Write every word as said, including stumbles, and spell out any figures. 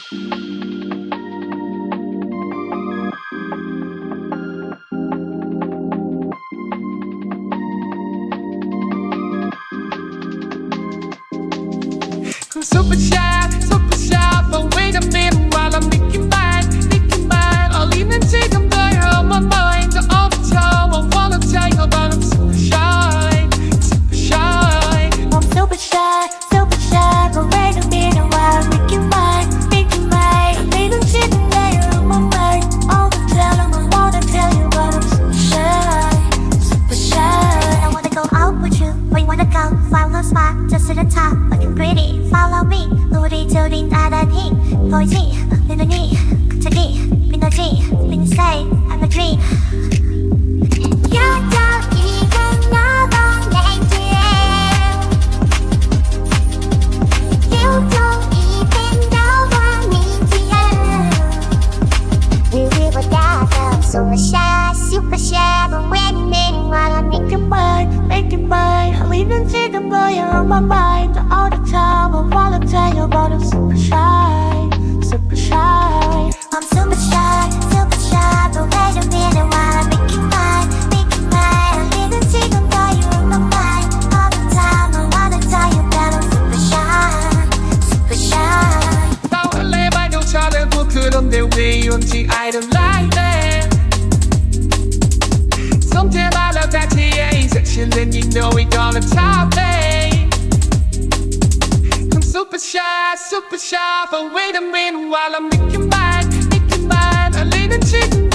I'm super shy, super shy, but wait a minute while I'm making mine, making mine. I'll even take a blur on my mind all the time. I wanna tell you about I'm super shy, super shy. I'm super shy, super shy, but wait a minute while I'm making mine, making mine. I'll even take a blur on my mind all the time. I wanna tell you about I'm super shy, super shy. I wanna go out with you, where you wanna go? Find a spot just to the top, looking pretty. Follow me, 우리 둘이 나란히 보이지? 내 눈이 갑자기 빛나지? Been say I'm a dream. You're not even another name. You don't even know what I mean to you. We were together, super shy, super shy, but wait a minute while I make your mind, make your mind. I'll even take a blur on my mind all the time. I wanna tell you about I'm super shy, super shy. I'm super shy, super shy, but wait a minute while I make you mine, make you mine. I'll even take a blur on my mind all the time. I wanna tell you that I'm super shy, super shy. 떠올래 봐도 잘하고 그런데 왜 이런지 I don't like that. Sometimes I love that T A section and you know we gonna top it. I'm super shy, super shy, but wait a minute while I'm making mine, making mine. I lean into